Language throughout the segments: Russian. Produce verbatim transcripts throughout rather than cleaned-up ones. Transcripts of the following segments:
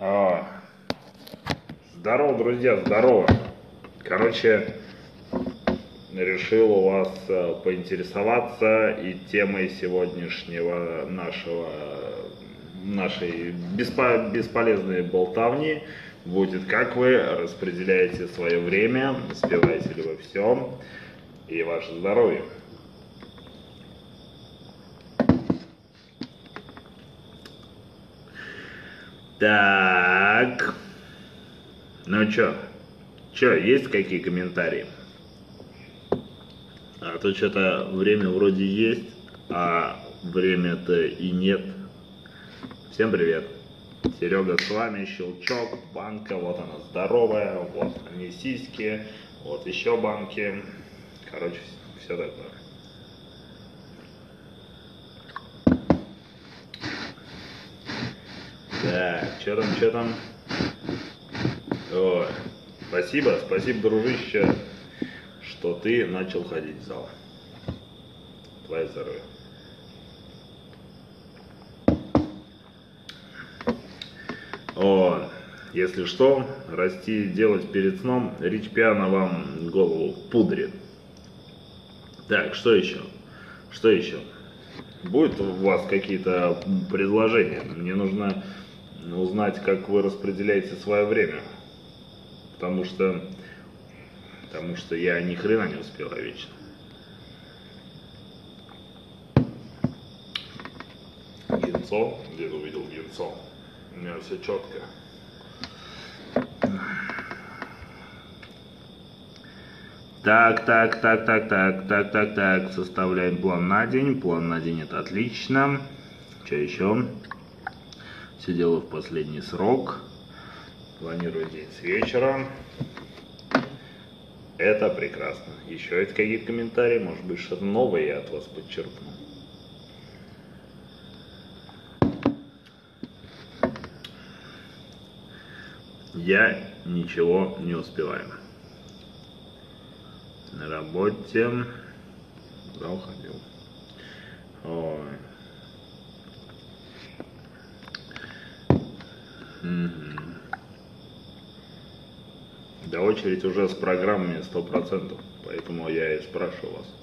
А, Здорово, друзья, здорово. Короче, решил у вас э, поинтересоваться, и темой сегодняшнего нашего нашей беспо- бесполезной болтовни будет: как вы распределяете свое время, успеваете ли вы все, и ваше здоровье. Так, ну чё, чё, есть какие комментарии? А то что-то время вроде есть, а время-то и нет. Всем привет. Серега с вами, щелчок, банка, вот она здоровая, вот они сиськи, вот еще банки. Короче, все такое. Так, что там, что там? Ой, спасибо, спасибо, дружище, что ты начал ходить в зал. Твое здоровье. О, если что, расти делать перед сном, Рич Пиано вам голову пудрит. Так, что еще? Что еще? Будут у вас какие-то предложения? Мне нужно узнать, как вы распределяете свое время. Потому что, потому что я ни хрена не успеваю вечно. Гинцо? Где ты увидел Гинцо? У меня все четко. Так, так, так, так, так, так, так, так. Составляем план на день. План на день — это отлично. Что еще? Все делаю в последний срок. Планирую день с вечера. Это прекрасно. Еще есть какие-то комментарии? Может быть, что-то новое я от вас подчеркну. Я ничего не успеваю. На работе. Куда уходил? Ой. Угу. Да, очередь уже с программами сто процентов, поэтому я и спрашиваю вас.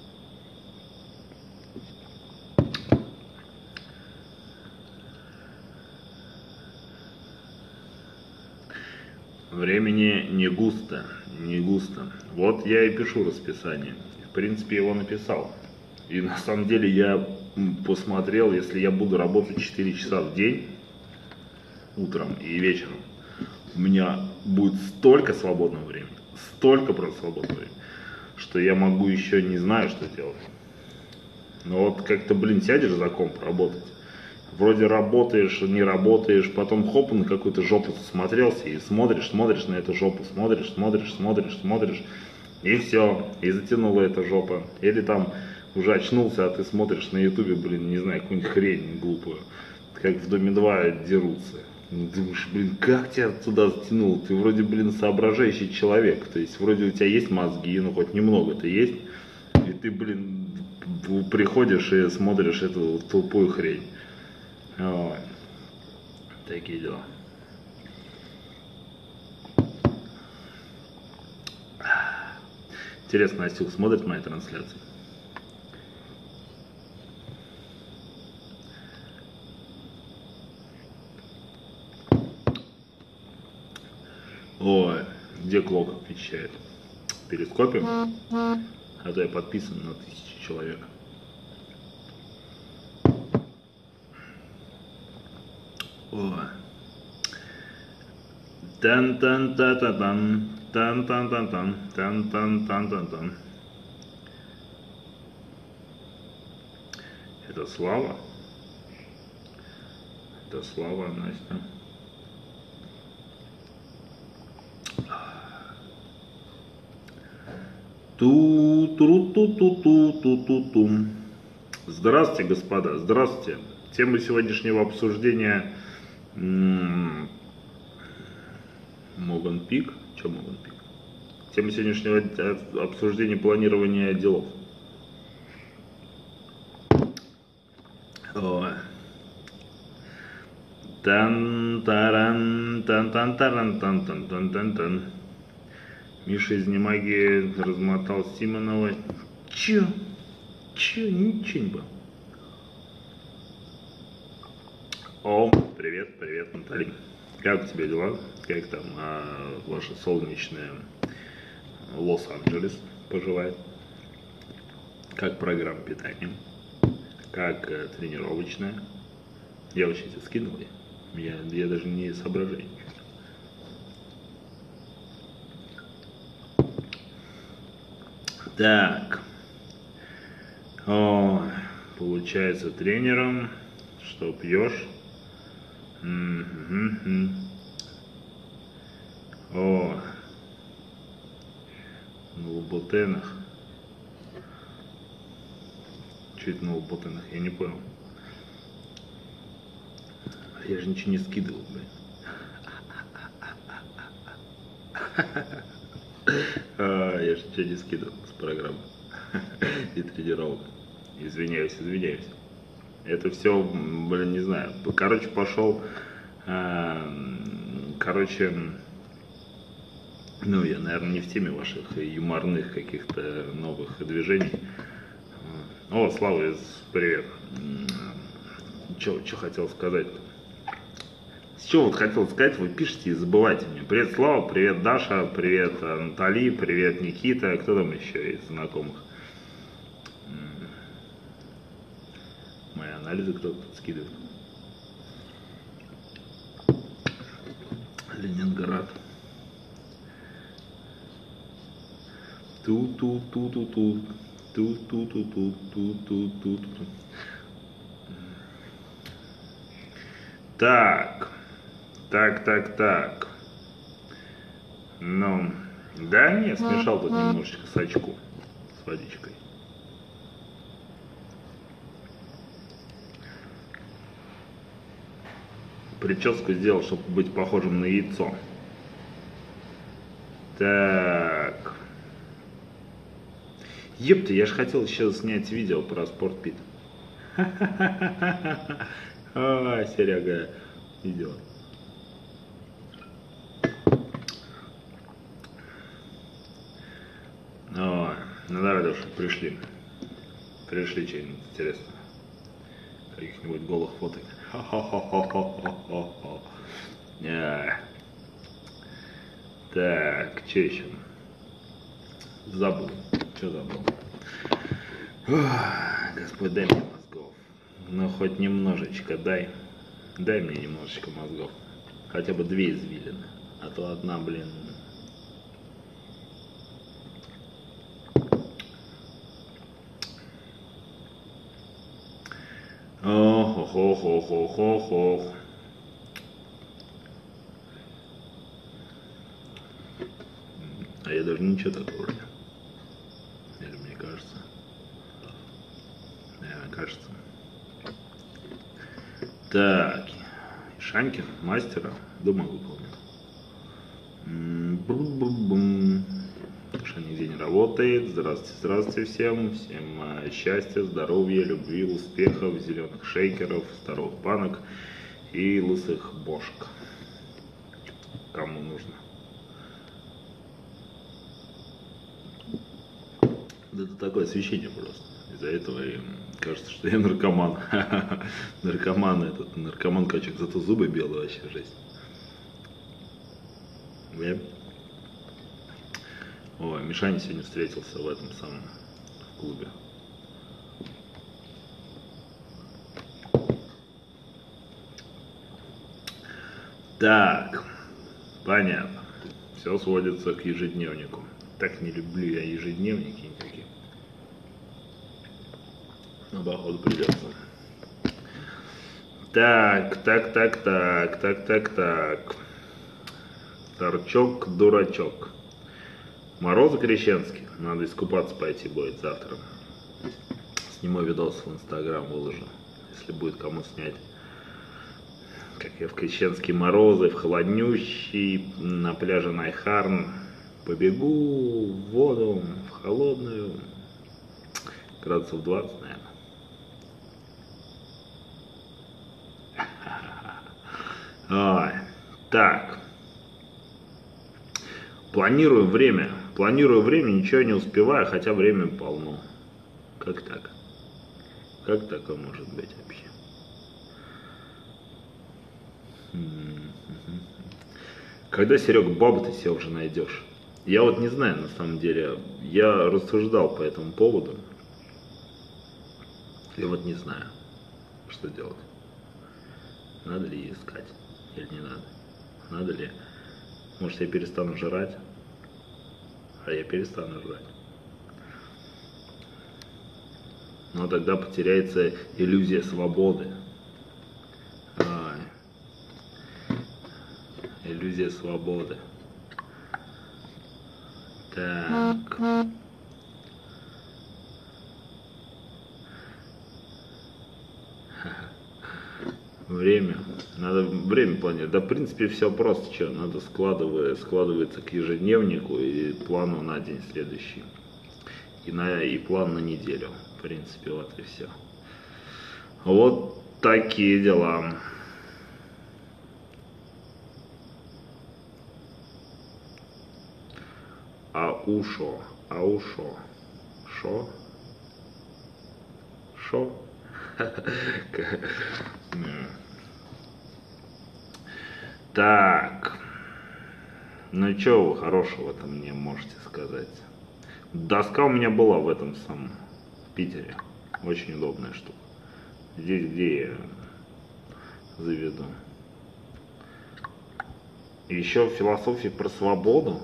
Времени не густо, не густо. Вот я и пишу расписание. В принципе, его написал. И на самом деле я посмотрел, если я буду работать четыре часа в день, утром и вечером, у меня будет столько свободного времени, столько просто свободного времени, что я могу еще не знаю, что делать. Но вот как-то, блин, сядешь за комп работать, вроде работаешь, не работаешь, потом хоп, на какую-то жопу смотрелся и смотришь, смотришь на эту жопу, смотришь, смотришь, смотришь, смотришь, и все, и затянула эта жопа. Или там уже очнулся, а ты смотришь на ютубе, блин, не знаю, какую-нибудь хрень глупую, как в Доме два дерутся. Думаешь, блин, как тебя туда затянуло? Ты вроде, блин, соображающий человек. То есть вроде у тебя есть мозги, ну хоть немного-то есть. И ты, блин, приходишь и смотришь эту тупую хрень. Ой. Такие дела. Интересно, Настюх смотрит мои трансляции? Ой, где Клок отвечает? Перископе? А то я подписан на тысячи человек. Ой. Тан-тан-та-та-тан, тан-тан-тан-тан, тан-тан-тан-тан-тан. Это Слава? Это Слава, Настя. Ту-тру-ту-ту-ту-ту-ту-ту. Здравствуйте, господа, здравствуйте. Тема сегодняшнего обсуждения Моган Пик. Что Моган Пик? Тема сегодняшнего обсуждения планирования делов. Ой. Тан таран тан тан таран тан тан тан тан тан. Миша из Немаги размотал Симонова. Чё? Чё? Ничего не было. О, привет, привет, Наталья. Как у тебя дела? Как там а, ваше солнечное Лос-Анджелес поживает? Как программа питания? Как э, тренировочная? Я вообще тебе скинул, я, я даже не соображаю ничего. Так. О, получается тренером. Что пьешь? Mm-hmm. О, на лабутенах. Чуть на лабутенах, я не понял. Я же ничего не скидывал, блин. А, я же ничего не скидывал с программы и тренировок. Извиняюсь, извиняюсь. Это все, блин, не знаю. Короче, пошел, короче, ну, я, наверное, не в теме ваших юморных каких-то новых движений. О, Слава, привет. Что хотел сказать? С чего вот хотел сказать, вы пишете и забывайте мне. Привет, Слава, привет, Даша, привет, Натали, привет, Никита. Кто там еще из знакомых? Мои анализы кто-то скидывает. Ленинград. Ту-ту-ту-ту-ту. Ту-ту-ту-ту-ту-ту-ту-ту. Так. Так, так, так. Ну, да, не, смешал тут немножечко сачку с водичкой. Прическу сделал, чтобы быть похожим на яйцо. Так. Епта, я же хотел еще снять видео про спортпит. А, Серега, видео. О, ну давай, Леша, пришли. Пришли что-нибудь интересное. Каких-нибудь голых фоток. Хо-хо-хо-хо-хо-хо-хо. Так, что еще? Забыл. Что забыл? Ох, Господь, дай мне мозгов. Ну, хоть немножечко дай. Дай мне немножечко мозгов. Хотя бы две извилины. А то одна, блин... Ох-ох-ох-ох-ох-ох. А я даже ничего такого вроде. Или мне кажется? Наверное, кажется. Так. Шанькин, мастера, дома выполнил. Бум-бум-бум. Что нигде не работает. Здравствуйте, здравствуйте всем. Всем счастья, здоровья, любви, успехов, зеленых шейкеров, здоровых банок и лысых бошек. Кому нужно. Да это такое освещение просто. Из-за этого и кажется, что я наркоман. Наркоман этот, наркоман-качок, зато зубы белые, вообще жесть. Я... О, Мишаня сегодня встретился в этом самом в клубе. Так, понятно. Все сводится к ежедневнику. Так не люблю я ежедневники никакие. Но походу придется. Так, так, так, так, так, так, так. Торчок, дурачок. Морозы Крещенский. Надо искупаться пойти будет завтра. Сниму видос в Инстаграм, выложу. Если будет кому снять. Как я в крещенские морозы, в холоднющий, на пляже Найхарн. Побегу в воду, в холодную. Градусов двадцать, наверное. А, так. Планирую время. Планирую время, ничего не успеваю, хотя время полно. Как так? Как такое может быть вообще? Когда, Серега, бабу ты себе уже найдешь? Я вот не знаю, на самом деле. Я рассуждал по этому поводу. Я вот не знаю, что делать. Надо ли искать или не надо? Надо ли? Может, я перестану жрать? А я перестану жрать. Но тогда потеряется иллюзия свободы. А, иллюзия свободы. Так. Время. Надо время планировать. Да, в принципе, все просто. Что, надо складывать, складывается к ежедневнику и плану на день следующий. И, на, и план на неделю. В принципе, вот и все. Вот такие дела. Аушо. Аушо. Шо? Шо? Так. Ну, что вы хорошего-то мне можете сказать? Доска у меня была в этом самом Питере. Очень удобная штука. Здесь, где я заведу. Еще в философии про свободу.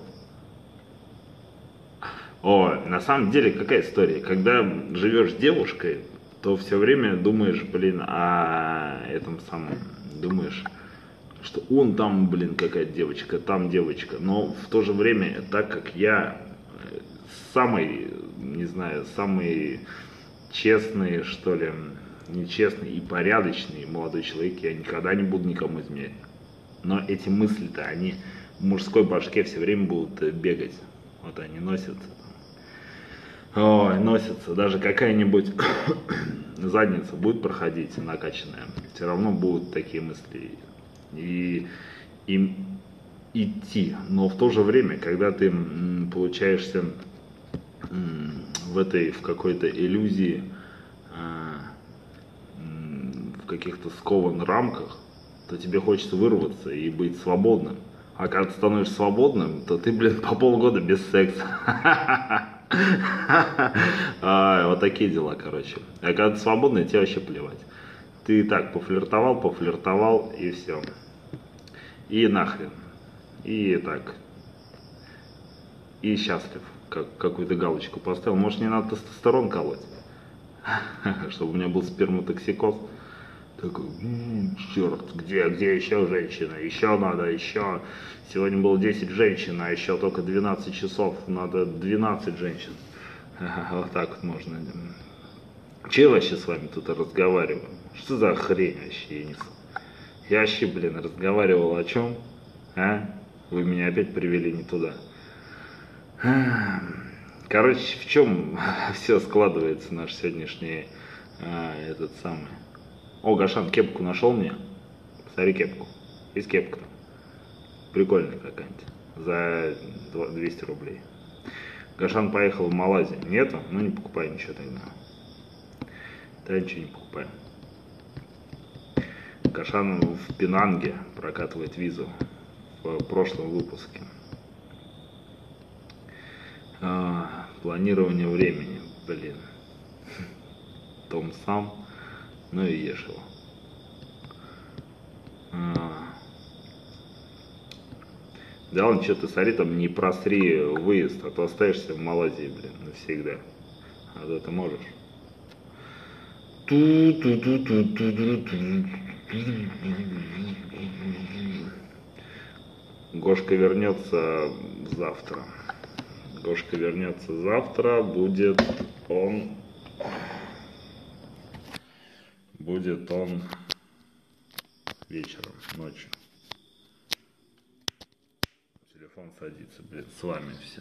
О, на самом деле, какая история? Когда живешь с девушкой, то все время думаешь, блин, о этом самом. Думаешь, что он там, блин, какая-то девочка, там девочка. Но в то же время, так как я самый, не знаю, самый честный, что ли, нечестный и порядочный молодой человек, я никогда не буду никому изменять. Но эти мысли-то, они в мужской башке все время будут бегать. Вот они носятся. Ой, носятся. Даже какая-нибудь задница будет проходить накачанная. Все равно будут такие мысли. И им идти. Но в то же время, когда ты м, получаешься м, в этой, в какой-то иллюзии, а, м, в каких-то скованных рамках, то тебе хочется вырваться и быть свободным. А когда ты становишься свободным, то ты, блин, по полгода без секса. А, вот такие дела, короче. А когда ты свободный, тебе вообще плевать. Ты так пофлиртовал, пофлиртовал и все. И нахрен. И так. И счастлив. Как, какую-то галочку поставил. Может, не надо тестостерон колоть? Чтобы у меня был сперматоксикоз. Такой, м-м, черт, где, где еще женщина? Еще надо, еще. Сегодня было десять женщин, а еще только двенадцать часов. Надо двенадцать женщин. Вот так вот можно. Че я вообще с вами тут разговариваю? Что за хрень вообще, я несу? Я вообще, блин, разговаривал о чем? А? Вы меня опять привели не туда. Короче, в чем все складывается наш сегодняшний а, этот самый. О, Гашан, кепку нашел мне? Посмотри кепку. Есть кепка-то. Прикольная какая-нибудь. За двести рублей. Гашан поехал в Малайзию. Нету? Ну не покупай ничего тогда. Да ничего не покупаем. Гашан в Пенанге прокатывает визу. В прошлом выпуске. А, планирование времени. Блин. Том сам. Ну и ешь его. А. Да ладно, что ты, смотри, там не просри выезд, а то останешься в Малайзии, блин, навсегда. А то ты можешь. Гошка вернется завтра. Гошка вернется завтра, будет он... Будет он вечером, ночью. Телефон садится, блин, с вами все.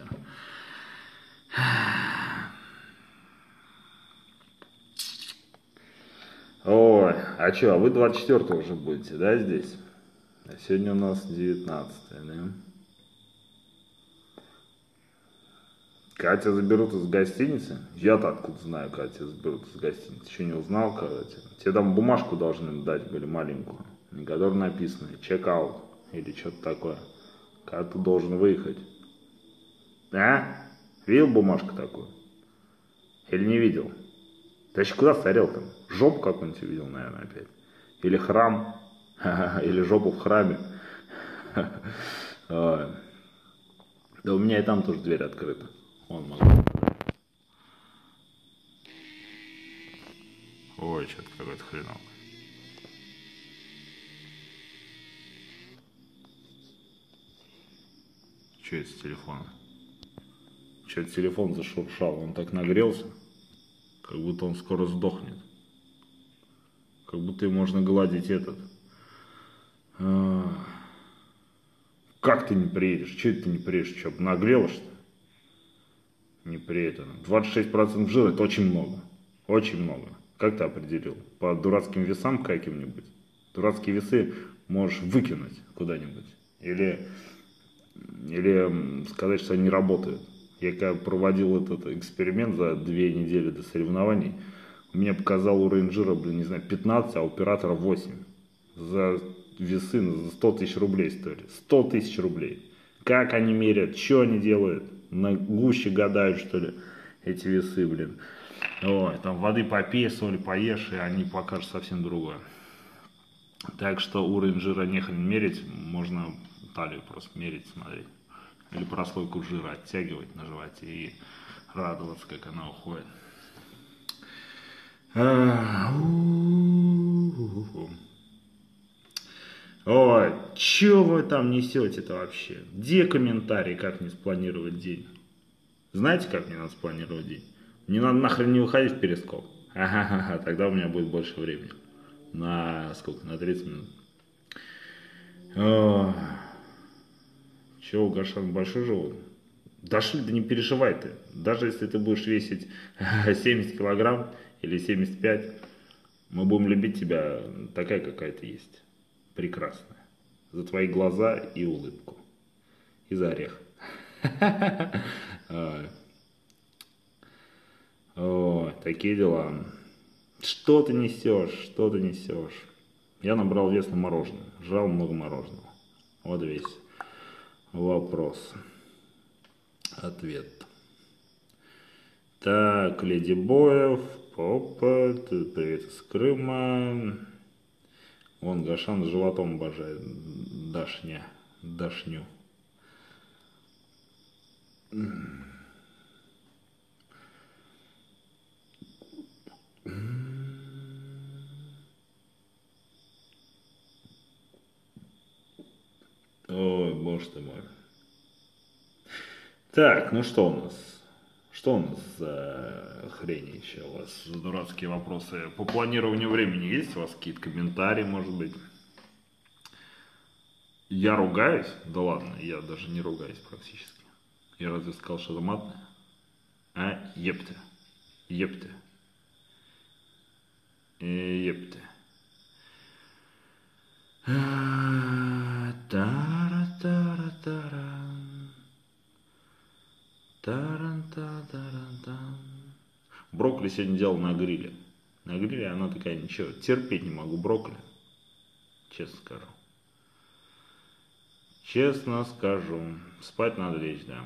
Ой, а что, а вы двадцать четвёртого уже будете, да, здесь? А сегодня у нас девятнадцатое, да? Катя заберут из гостиницы? Я-то откуда знаю, Катя заберут из гостиницы. Еще не узнал, Катя. Тебе там бумажку должны дать были маленькую, на которой написано чек-аут или что-то такое. Когда ты должен выехать. А? Видел бумажку такую? Или не видел? Ты еще куда старел там? Жопу какую-нибудь увидел, наверное, опять. Или храм. Или жопу в храме. Да у меня и там тоже дверь открыта. Вон могу. Ой, что-то какой-то хреновый. Что это с телефоном? Что-то телефон зашуршал. Он так нагрелся, как будто он скоро сдохнет. Как будто и можно гладить этот. А... Как ты не приедешь? Че ты не приедешь? Что, нагрело, что ли? Не приедет. двадцать шесть процентов жира — это очень много. Очень много. Как ты определил? По дурацким весам каким-нибудь? Дурацкие весы можешь выкинуть куда-нибудь. Или, или сказать, что они не работают. Я когда проводил этот эксперимент за две недели до соревнований, у меня показал уровень жира, блин, не знаю, пятнадцать, а у оператора восемь. За весы за сто тысяч рублей стоили. сто тысяч рублей. Как они меряют? Что они делают? На гуще гадают, что ли, эти весы, блин. Ой, там воды попей, соли поешь, и они покажут совсем другое. Так что уровень жира нехрен мерить, можно талию просто мерить, смотреть. Или прослойку жира оттягивать на животе и радоваться, как она уходит. Ой, чё вы там несете-то вообще? Где комментарии, как мне спланировать день? Знаете, как мне надо спланировать день? Мне надо нахрен не выходить в перископ. Ага-ха-ха, тогда у меня будет больше времени. На сколько? На тридцать минут. О, чё, у Гашана большой живот? Дошли, да не переживай ты. Даже если ты будешь весить семьдесят килограмм или семьдесят пять, мы будем любить тебя такая, какая ты есть. Прекрасная. За твои глаза и улыбку. И за орех. О, такие дела. Что ты несешь? Что ты несешь? Я набрал вес на мороженое. Жрал много мороженого. Вот весь вопрос. Ответ. Так, Леди Боев. Опа, привет из Крыма. Вон Гашан с животом обожает. Дашня. Дашню. Ой, боже ты мой. Так, ну что у нас? Что у нас за хрень еще у вас? За дурацкие вопросы. По планированию времени есть у вас какие-то комментарии, может быть? Я ругаюсь? Да ладно, я даже не ругаюсь практически. Я разве сказал, что это матное? А? Епте. Епте. Епте. Тара-тара-тара. Таран-та-таран-тан. Брокколи сегодня делал на гриле. На гриле она такая, ничего, терпеть не могу брокколи. Честно скажу. Честно скажу. Спать надо лечь, да.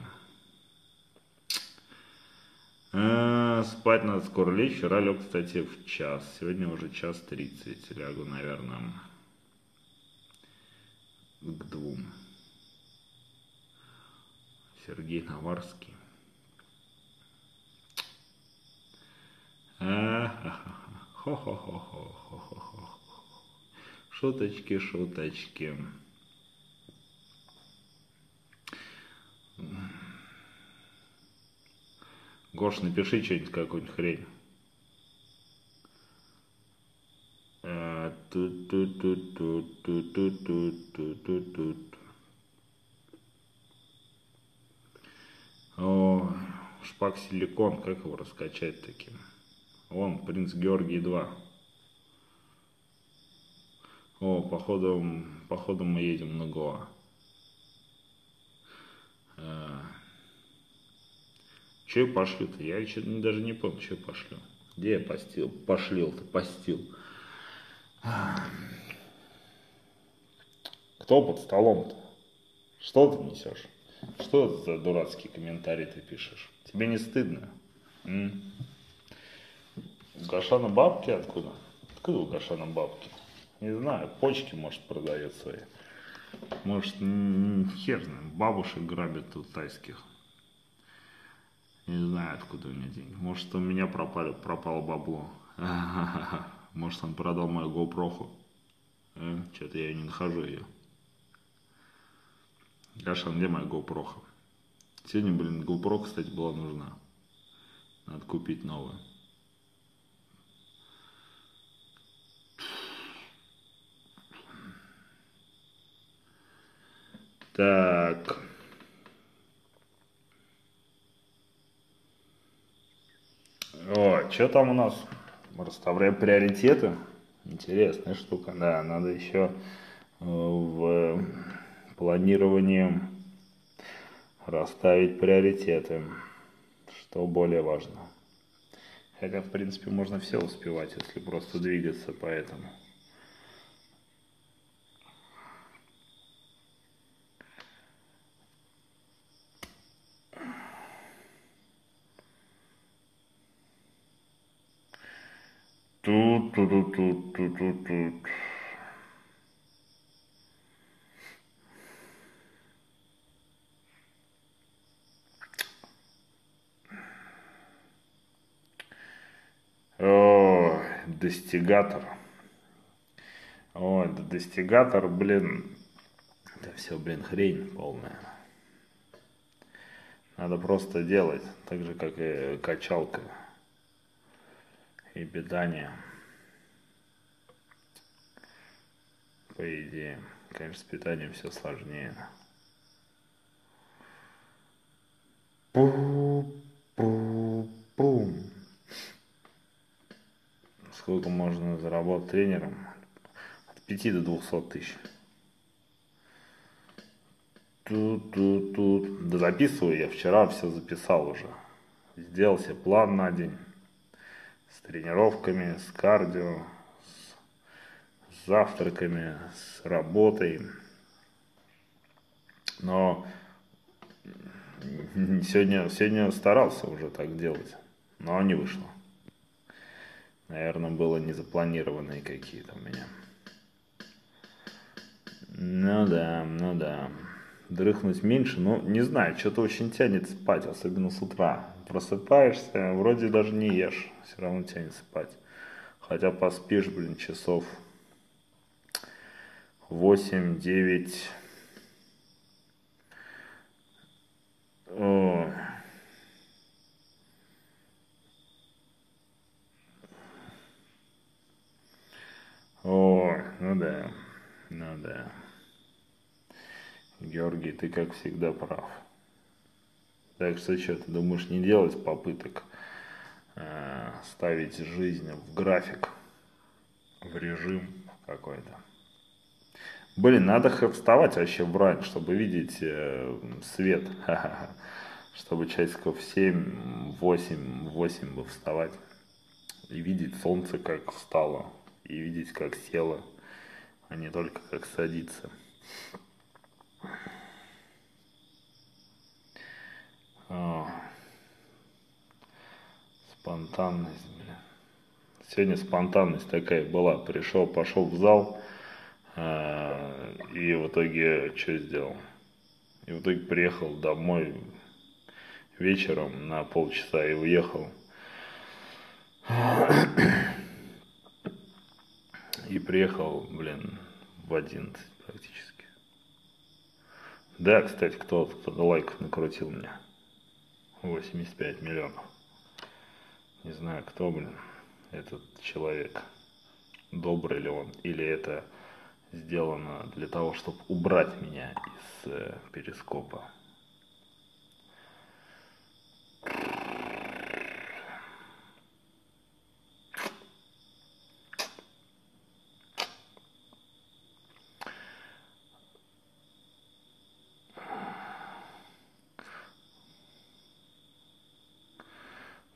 А, спать надо скоро лечь. Вчера лег, кстати, в час. Сегодня уже час тридцать. Лягу, наверное, к двум. Сергей Наварский. Хо-хо-хо-хо-хо-хо-хо. Шуточки, шуточки. Гош, напиши что-нибудь, какую-нибудь хрень. Тут-тут-тут-тут-тут-тут-тут. О, шпак силикон, как его раскачать таким? Вон, принц Георгий два. О, походу, походу мы едем на Гоа. А, че я пошлю-то? Я что-то даже не помню, что я пошлю. Где я постил? Пошлил-то, постил. Кто под столом-то? Что ты несешь? Что это за дурацкий комментарий ты пишешь? Тебе не стыдно? М? У Гошана бабки откуда? Откуда у Гошана бабки? Не знаю, почки, может, продает свои. Может, хер знает, бабушек грабят тут тайских. Не знаю, откуда у меня деньги. Может, у меня пропали, пропало бабло. Может, он продал мою GoPro. А? Что-то я не нахожу ее. Гошан, где моя GoPro? Сегодня, блин, GoPro, кстати, была нужна. Надо купить новую. Так. О, что там у нас? Мы расставляем приоритеты. Интересная штука, да. Надо еще в планировании расставить приоритеты. Что более важно. Хотя, в принципе, можно все успевать, если просто двигаться по этому. Тут, тут, тут, тут, тут, тут, тут. О, достигатор. Ой, да достигатор, блин. Это все, блин, хрень полная. Надо просто делать, так же, как и качалка и питание. По идее. Конечно, с питанием все сложнее. Пу-пу-пум. Сколько можно заработать тренером? От пяти до двухсот тысяч. Тут-тут-тут. Да записываю я. Вчера все записал уже. Сделал себе план на день. С тренировками, с кардио, с завтраками, с работой. Но сегодня, сегодня старался уже так делать. Но не вышло. Наверное, было незапланированные какие-то у меня. Ну да, ну да. Дрыхнуть меньше, но не знаю, что-то очень тянет спать, особенно с утра. Просыпаешься, вроде даже не ешь, все равно тянет спать. Хотя поспишь, блин, часов восемь-девять. О. О, ну да, ну да. Георгий, ты как всегда прав. Так что что, ты думаешь, не делать попыток э, ставить жизнь в график, в режим какой-то? Блин, надо вставать вообще в рань, чтобы видеть э, свет. Чтобы часиков в семь, восемь, восемь бы вставать. И видеть солнце, как встало. И видеть, как село, а не только как садится. О, спонтанность, блин. Сегодня спонтанность такая была. Пришел, пошел в зал, э, и в итоге что сделал? И в итоге приехал домой вечером на полчаса и уехал. И приехал, блин, в одиннадцать практически. Да, кстати, кто-то кто лайков накрутил мне. восемьдесят пять миллионов. Не знаю, кто, блин, этот человек. Добрый ли он, или это сделано для того, чтобы убрать меня из э, перископа.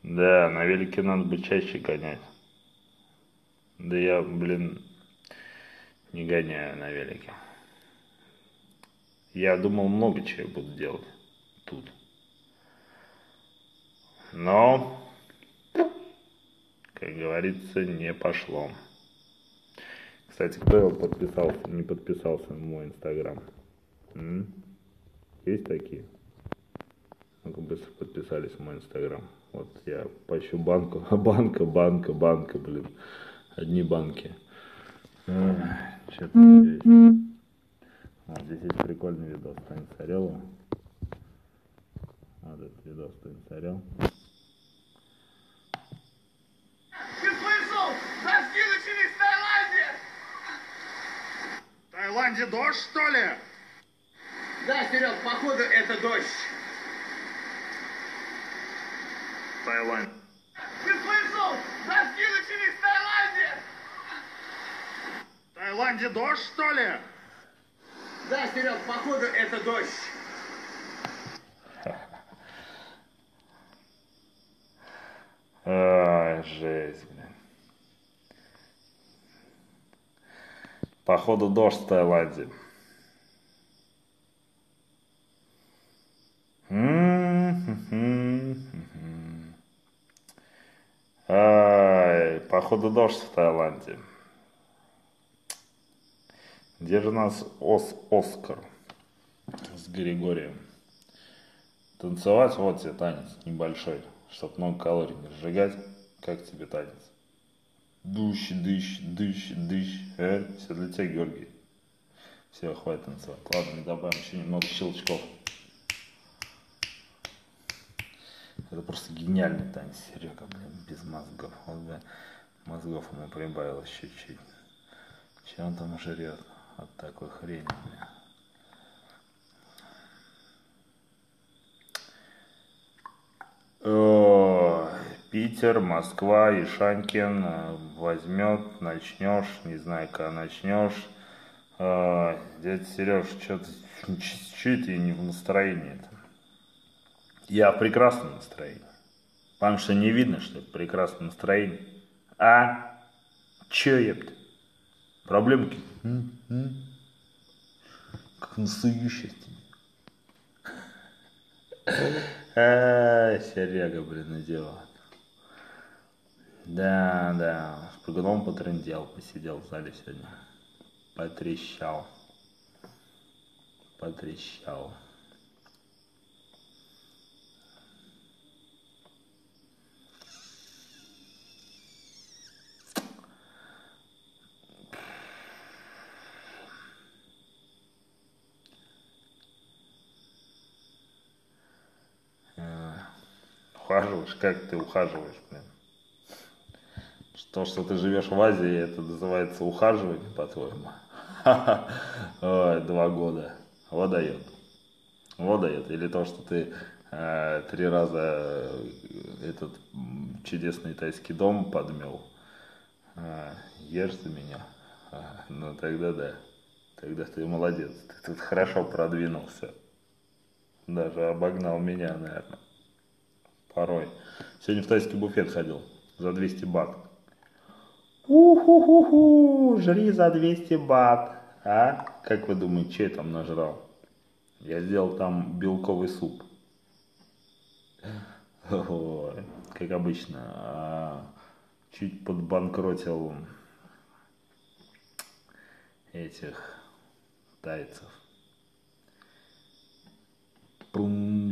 Да, на велике надо бы чаще гонять. Да я, блин, не гоняю на велике. Я думал, много чего буду делать тут. Но, как говорится, не пошло. Кстати, кто подписался, не подписался на мой инстаграм? М? Есть такие? Ну-ка быстро подписались в мой инстаграм. Вот я поищу банку. Банка, банка, банка, блин. Одни банки. Что тут есть? Вот здесь есть прикольный видос Тани Царевой. Вот этот видос Тани Царевой. Ты слышал? Дожди начались в Таиланде! В Таиланде дождь, что ли? Да, Серег, походу это дождь. Таиланд. Ты слышал? Дожди начались в Таиланде! В Таиланде дождь, что ли? Да, Серег, походу это дождь. Ай, жесть, блин. Походу дождь в Таиланде. Ай, походу дождь в Таиланде. Где же у нас Ос Оскар с Григорием? Танцевать? Вот тебе танец небольшой, чтоб много калорий не сжигать. Как тебе танец? Дыщ, дыщ, дыщ, дыщ. Э, все для тебя, Георгий. Все, хватит танцевать. Ладно, не добавим еще немного щелчков. Это просто гениальный танец, Серега, блин, без мозгов. Вот бы мозгов ему прибавилось чуть-чуть. Че он там жрет от такой хрени, блин. Ой, Питер, Москва, Ишанькин, возьмет, начнешь, не знаю, когда начнешь. А, дядя Сереж, что-то чуть-чуть и не в настроении-то. Я в прекрасном настроении. Потому что не видно, что это прекрасное настроение. А? Че, епта? Проблемки? Как настоящее. А, Серега, блин, идиот. Да, да, с прыгуном потрындел, посидел в зале сегодня. Потрещал. Потрещал. Ухаживаешь? Как ты ухаживаешь, блин? То, что ты живешь в Азии, это называется ухаживание, по-твоему? Ой, два года. Вот дает. Вот дает. Или то, что ты э, три раза этот чудесный тайский дом подмел. Э, ешь за меня. А, ну тогда да. Тогда ты молодец. Ты тут хорошо продвинулся. Даже обогнал меня, наверное. Порой. Сегодня в тайский буфет ходил. За двести бат. Уху-ху-ху, жри за двести бат. А? Как вы думаете, что я там нажрал? Я сделал там белковый суп. Ой, как обычно. А, чуть подбанкротил этих тайцев. Пум.